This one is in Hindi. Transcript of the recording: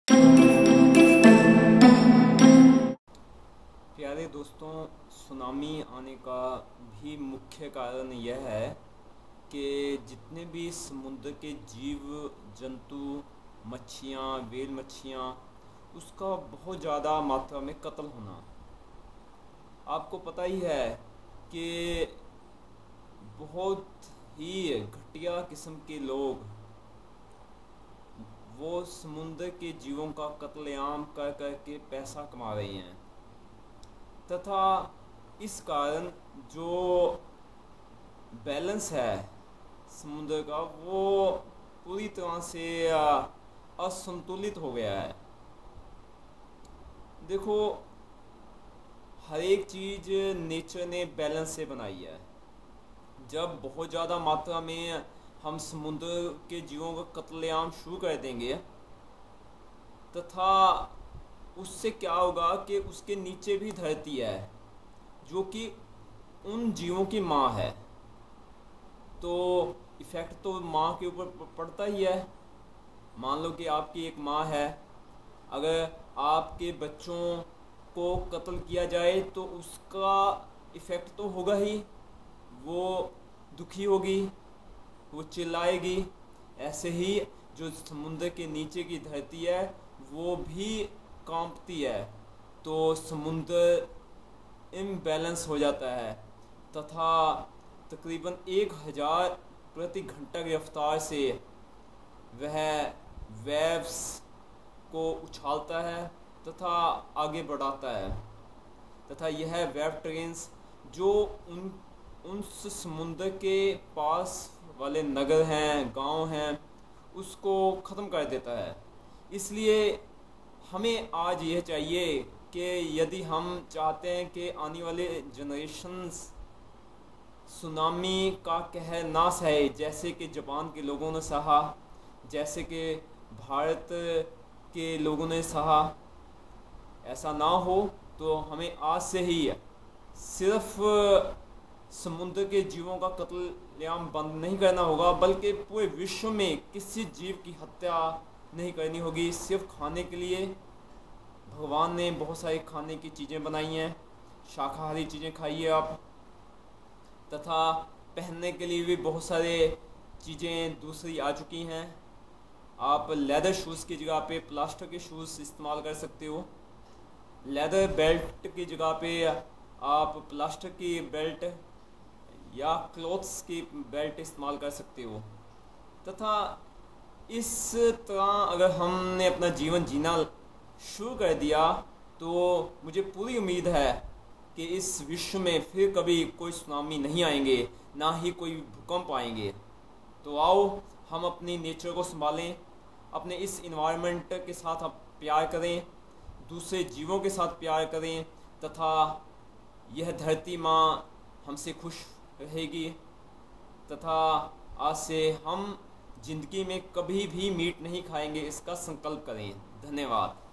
प्यारे दोस्तों, सुनामी आने का भी मुख्य कारण यह है कि जितने भी समुद्र के जीव जंतु, मच्छियाँ, व्हेल मच्छियाँ, उसका बहुत ज़्यादा मात्रा में कत्ल होना। आपको पता ही है कि बहुत ही घटिया किस्म के लोग वो समुद्र के जीवों का कत्लेआम कर कर के पैसा कमा रहे हैं, तथा इस कारण जो बैलेंस है समुद्र का वो पूरी तरह से असंतुलित हो गया है। देखो, हर एक चीज़ नेचर ने बैलेंस से बनाई है। जब बहुत ज़्यादा मात्रा में हम समुद्र के जीवों का कत्लेआम शुरू कर देंगे, तथा उससे क्या होगा कि उसके नीचे भी धरती है जो कि उन जीवों की माँ है, तो इफ़ेक्ट तो माँ के ऊपर पड़ता ही है। मान लो कि आपकी एक माँ है, अगर आपके बच्चों को कत्ल किया जाए तो उसका इफ़ेक्ट तो होगा ही। वो दुखी होगी, वो चिल्लाएगी। ऐसे ही जो समुद्र के नीचे की धरती है वो भी कांपती है, तो समुद्र इम्बैलेंस हो जाता है तथा तकरीबन 1000 प्रति घंटा की रफ्तार से वह वेव्स को उछालता है तथा आगे बढ़ाता है, तथा यह वेव ट्रेन्स जो उस समुद्र के पास वाले नगर हैं, गांव हैं, उसको ख़त्म कर देता है। इसलिए हमें आज यह चाहिए कि यदि हम चाहते हैं कि आने वाले जनरेशन्स सुनामी का कहर ना सहे, जैसे कि जापान के लोगों ने सहा, जैसे कि भारत के लोगों ने सहा, ऐसा ना हो, तो हमें आज से ही सिर्फ समुद्र के जीवों का कत्लेआम बंद नहीं करना होगा, बल्कि पूरे विश्व में किसी जीव की हत्या नहीं करनी होगी। सिर्फ खाने के लिए भगवान ने बहुत सारी खाने की चीज़ें बनाई हैं, शाकाहारी चीज़ें खाइए आप, तथा पहनने के लिए भी बहुत सारे चीज़ें दूसरी आ चुकी हैं। आप लेदर शूज़ की जगह पे प्लास्टिक के शूज़ इस्तेमाल कर सकते हो। लेदर बेल्ट की जगह पे आप प्लास्टिक की बेल्ट या क्लॉथ्स की बेल्ट इस्तेमाल कर सकते हो। तथा इस तरह अगर हमने अपना जीवन जीना शुरू कर दिया तो मुझे पूरी उम्मीद है कि इस विश्व में फिर कभी कोई सुनामी नहीं आएंगे, ना ही कोई भूकंप आएंगे। तो आओ हम अपनी नेचर को संभालें, अपने इस इन्वायरमेंट के साथ आप प्यार करें, दूसरे जीवों के साथ प्यार करें, तथा यह धरती माँ हमसे खुश रहेगी। तथा आज से हम ज़िंदगी में कभी भी मीट नहीं खाएंगे, इसका संकल्प करें। धन्यवाद।